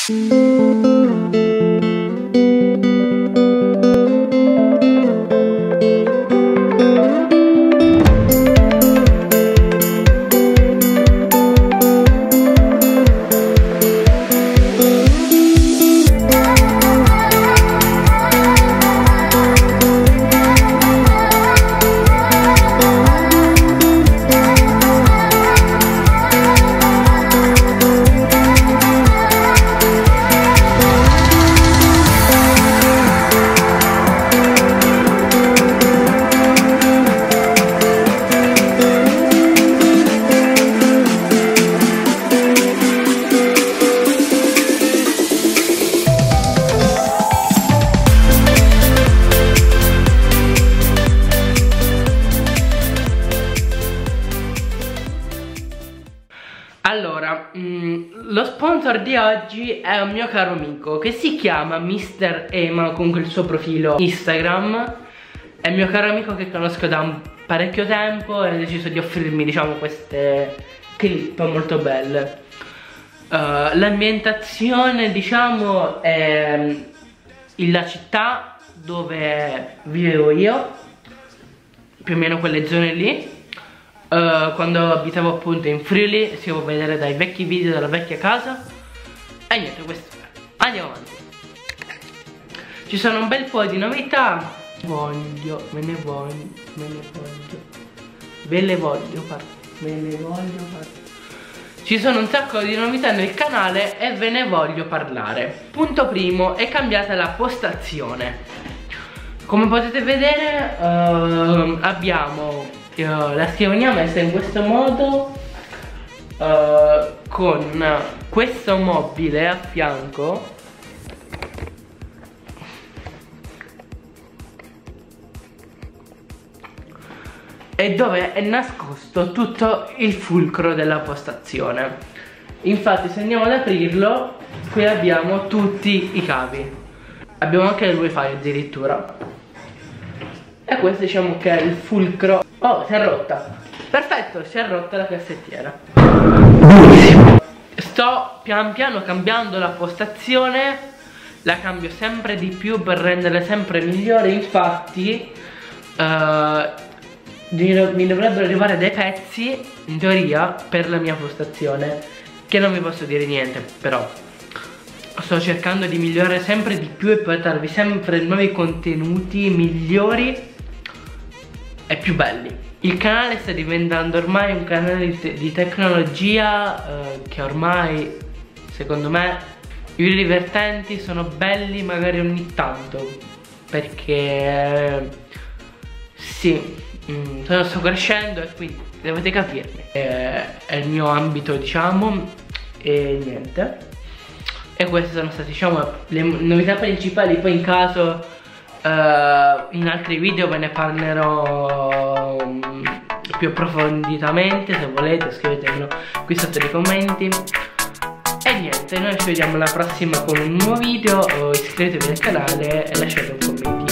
Allora, lo sponsor di oggi è un mio caro amico che si chiama Mr. Ema, comunque il suo profilo Instagram. È il mio caro amico che conosco da un parecchio tempo e ha deciso di offrirmi, diciamo, queste clip molto belle. L'ambientazione, diciamo, è la città dove vivevo io, più o meno quelle zone lì. Quando abitavo appunto in Friuli, si può vedere dai vecchi video della vecchia casa. E niente, questo è. Andiamo avanti. Ci sono un bel po' di novità. Me ne voglio parlare. Ci sono un sacco di novità nel canale e ve ne voglio parlare. Punto primo, è cambiata la postazione. Come potete vedere abbiamo la scrivania messa in questo modo, con questo mobile a fianco e dove è nascosto tutto il fulcro della postazione. Infatti se andiamo ad aprirlo, qui abbiamo tutti i cavi, abbiamo anche il wifi addirittura, e questo diciamo che è il fulcro. Oh, si è rotta. Perfetto, si è rotta la cassettiera. Sto pian piano cambiando la postazione. La cambio sempre di più per renderla sempre migliore. Infatti mi dovrebbero arrivare dei pezzi, in teoria, per la mia postazione, che non vi posso dire niente. Però sto cercando di migliorare sempre di più e portarvi sempre nuovi contenuti migliori e più belli. Il canale sta diventando ormai un canale di tecnologia, che ormai, secondo me, i video divertenti sono belli magari ogni tanto, perché sì, sto crescendo e quindi dovete capirmi, è il mio ambito, diciamo, e niente. E queste sono state, diciamo, le novità principali. Poi in caso in altri video ve ne parlerò più approfonditamente. Se volete scrivetemelo qui sotto nei commenti. E niente, noi ci vediamo alla prossima con un nuovo video. Iscrivetevi al canale e lasciate un commento.